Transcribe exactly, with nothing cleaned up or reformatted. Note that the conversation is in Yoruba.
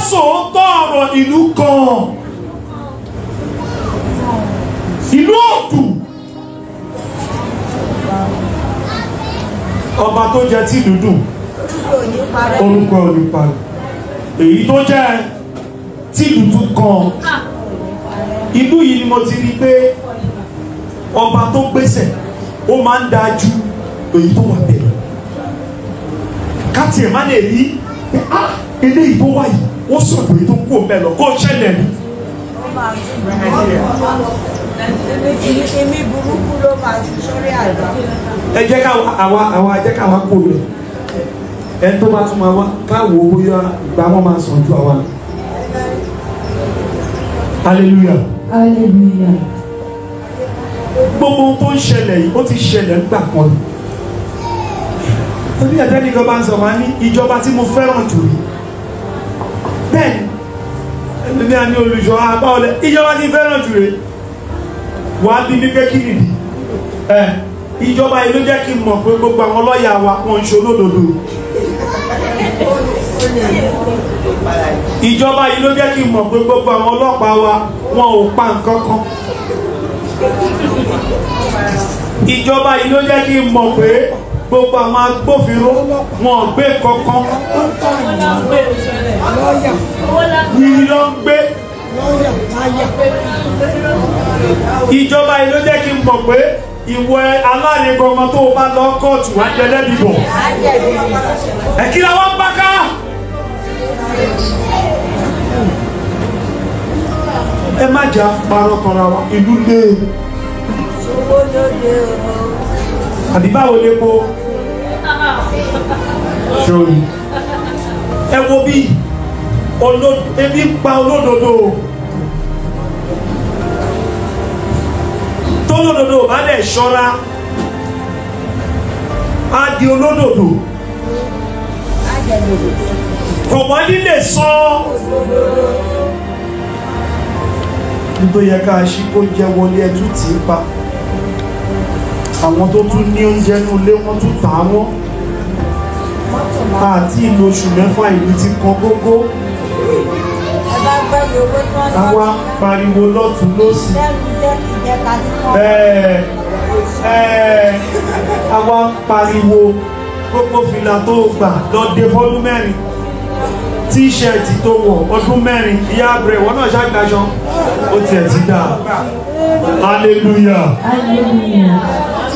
sòótọ́ ọ̀rọ̀ ìlú kan, ìlú òdù, ọba tó jẹ tí dúdú orúkọ olùparí, èyí tó jẹ tí dúdú kan. Ìlú yìí ni mo ti rí pé ọba tó gbèsè ó máa ń dájú èyí tó wà bẹ́ẹ̀. Káti ẹ̀ má lè rí eléyìí tó wáyé ó sọ̀rọ̀ èyí tó kú òun bẹ́ẹ̀ lọ kó ṣẹlẹ̀ ní. Èmi burúkú ló máa ti sórí àgbà. Ẹ jẹ́ káwa àwa àwa jẹ́ káwa kó rẹ̀. Ẹ tó bá tún máa wá káwo bóyá ìgbà wọn máa sàn ju àwa. Hallelujah. Hallelujah. Gbogbo ohun tó ń ṣẹlẹ̀ yìí ó ti ṣẹlẹ̀ nígbà kan. Torí ẹ̀dá nìkan bá ń sọ máa ní ìjọba tí mo fẹ́ràn jù rí. Bẹ́ẹ̀ni, ẹni ní a ní olùṣọ́ àbá ọ̀lẹ ìjọba tí fẹ́ràn jù rí. Wàá bí mi pé kí nìdí? Ẹ ìjọba yìí ló jẹ́ kí n mọ̀ pé gbogbo àwọn lọ́ọ̀yà wa wọ́n ń ṣolódodo. Ìjọba yìí ló jẹ́ kí n mọ̀ pé gbogbo àwọn ọlọ́pàá wa wọn ò pa nǹkan kan. Ìjọba yìí ló jẹ́ kí n mọ̀ pé gbogbo àwọn agbófinró wọn ò gbé kankan. Yìí ló ń gbé. Ìjọba yìí ló jẹ́ kí n mọ̀ pé ìwọ aláringan ọmọ tó o bá lọ kóòtù wá jẹ lẹ́bi bọ̀. Ẹ kí la wá ń bá ká. Ẹ má jà parọ́ kanra wa ìlú lé. Àbí báwo lè po? Ṣòrí. Ẹ wo bí ebi ń pa olódodo. Tólódodo bá dẹ̀ ṣọ́ra á di olódodo. Kọ̀mọ́ nílé sọ. Nítorí yẹ ká ṣí kó jẹ́ wọlé ẹtú tì í pa. Àwọn tó tún ní oúnjẹ ní ilé wọn tún tà wọ́n. Àti ìlú oṣù mẹ́fà ìlú ti kan gógó. Àwa pariwo lọ́tún lósì. Ẹ̀ẹ́ ẹ̀ẹ́ àwa pariwo gbogbo fìlà tó gbà lọ́dẹ fọ́dún mẹ́rin. Tíṣẹ̀tì tó wọ̀ ọdún mẹ́rin ìyá àbúrẹ̀ wọ́n náà ṣàgbàṣọ ó tiẹ̀ ti dà. Hallelujah. Hallelujah.